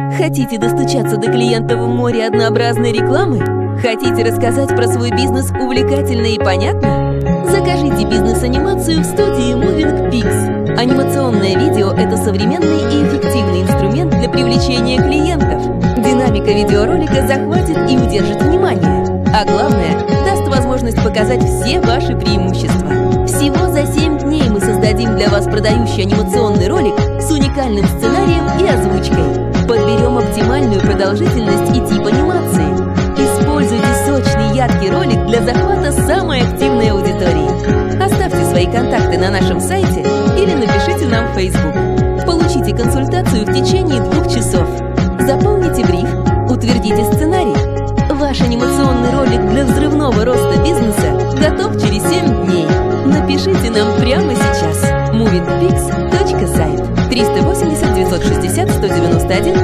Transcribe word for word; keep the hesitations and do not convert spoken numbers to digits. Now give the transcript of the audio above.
Хотите достучаться до клиентов в море однообразной рекламы? Хотите рассказать про свой бизнес увлекательно и понятно? Закажите бизнес-анимацию в студии Moving Pix. Анимационное видео – это современный и эффективный инструмент для привлечения клиентов. Динамика видеоролика захватит и удержит внимание. А главное, даст возможность показать все ваши преимущества. Всего за семь дней мы создадим для вас продающий анимационный ролик с уникальным сценарием и озвучкой. Подберем оптимальную продолжительность и тип анимации. Используйте сочный, яркий ролик для захвата самой активной аудитории. Оставьте свои контакты на нашем сайте или напишите нам в Facebook. Получите консультацию в течение двух часов. Заполните бриф, утвердите сценарий. Ваш анимационный ролик для взрывного роста бизнеса готов через семь дней. Напишите нам прямо сейчас. movingpix точка сайт триста восемьдесят девятьсот шестьдесят сто девяносто один